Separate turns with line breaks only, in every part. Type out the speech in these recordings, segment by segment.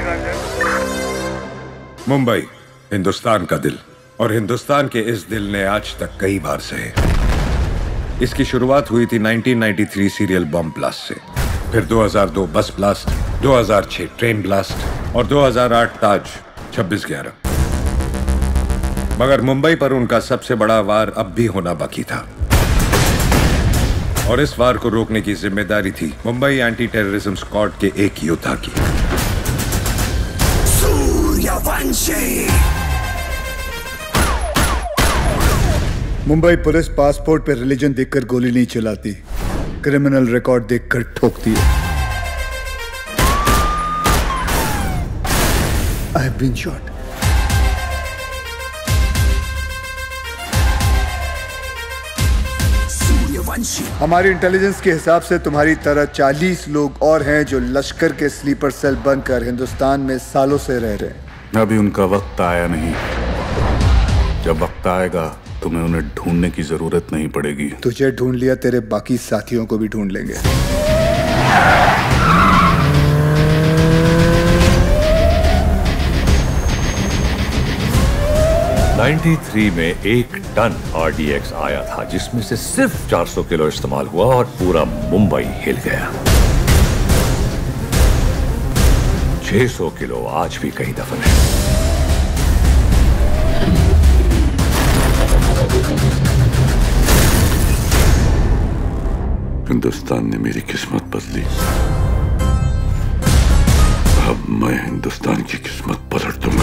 मुंबई हिंदुस्तान का दिल, और हिंदुस्तान के इस दिल ने आज तक कई बार सहे। इसकी शुरुआत हुई थी 1993 सीरियल बॉम्ब ब्लास्ट से, फिर 2002 बस ब्लास्ट, 2006 ट्रेन ब्लास्ट और 2008 ताज 26/11। मगर मुंबई पर उनका सबसे बड़ा वार अब भी होना बाकी था, और इस वार को रोकने की जिम्मेदारी थी मुंबई एंटी टेररिज्म स्क्वाड के एक योद्धा की।
मुंबई पुलिस पासपोर्ट पे रिलीजन देखकर गोली नहीं चलाती, क्रिमिनल रिकॉर्ड देखकर ठोकती है। I have been shot. हमारी इंटेलिजेंस के हिसाब से तुम्हारी तरह 40 लोग और हैं जो लश्कर के स्लीपर सेल बनकर हिंदुस्तान में सालों से रह रहे हैं।
अभी उनका वक्त आया नहीं। जब वक्त आएगा तुम्हें उन्हें ढूंढने की जरूरत नहीं पड़ेगी।
तुझे ढूंढ लिया, तेरे बाकी साथियों को भी ढूंढ लेंगे।
93 में 1 टन RDX आया था, जिसमें से सिर्फ 400 किलो इस्तेमाल हुआ और पूरा मुंबई हिल गया। 600 किलो आज भी कहीं दफन है।
हिंदुस्तान ने मेरी किस्मत बदली, अब मैं हिंदुस्तान की किस्मत पलट दूंगा।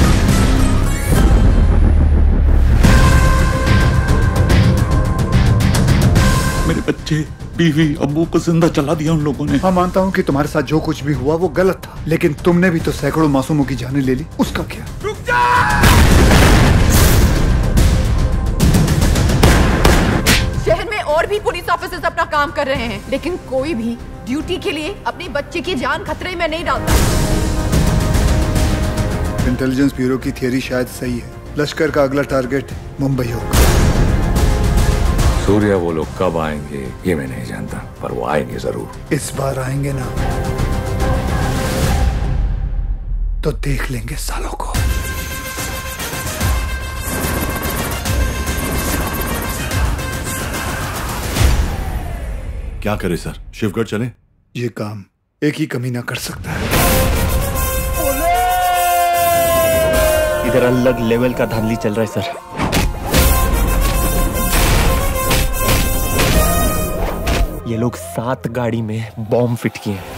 मेरे बच्चे, बीवी, अब्बू को जिंदा चला दिया उन लोगों ने।
हाँ, मानता हूँ कि तुम्हारे साथ जो कुछ भी हुआ वो गलत था, लेकिन तुमने भी तो सैकड़ों मासूमों की जानें ले ली। उसका क्या?
रुक जा! शहर में और भी पुलिस ऑफिसर्स अपना काम कर रहे हैं, लेकिन कोई भी ड्यूटी के लिए अपने बच्चे की जान खतरे में नहीं डालता।
इंटेलिजेंस ब्यूरो की थियरी शायद सही है। लश्कर का अगला टारगेट मुंबई होगा।
सूर्या वो लोग कब आएंगे ये मैं नहीं जानता, पर वो आएंगे जरूर।
इस बार आएंगे ना तो देख लेंगे सालों को।
क्या करे सर, शिवगढ़ चले?
ये काम एक ही कमीना कर सकता है।
इधर अलग लेवल का धांधली चल रहा है सर। ये लोग 7 गाड़ी में बॉम्ब फिट किए हैं।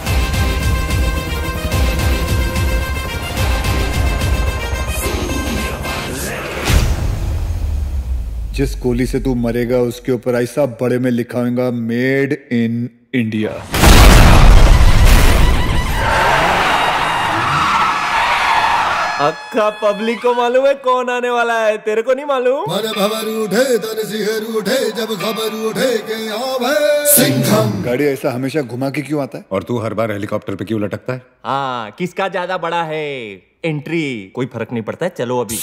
जिस गोली से तू मरेगा उसके ऊपर ऐसा बड़े में लिखा होगा, मेड इन इंडिया।
अक्का पब्लिक को मालूम है कौन आने वाला है, तेरे को नहीं मालूम?
जब खबर उठे के सिंघम। गाड़ी ऐसा हमेशा घुमा के क्यों आता है?
और तू हर बार हेलीकॉप्टर पे क्यों लटकता है?
हाँ, किसका ज्यादा बड़ा है एंट्री, कोई फर्क नहीं पड़ता है। चलो अभी।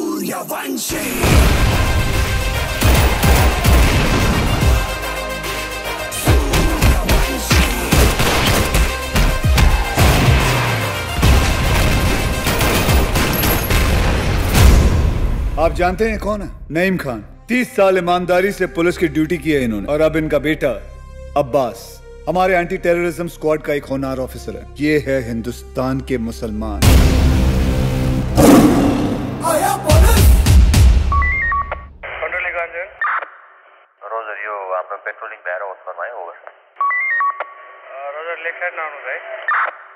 आप जानते हैं कौन है? नईम खान। 30 साल ईमानदारी से पुलिस की ड्यूटी की है इन्होंने, और अब इनका बेटा अब्बास हमारे एंटी टेररिज्म स्क्वाड का एक होनहार ऑफिसर है। ये है हिंदुस्तान के मुसलमान।
Roger, left side now, right?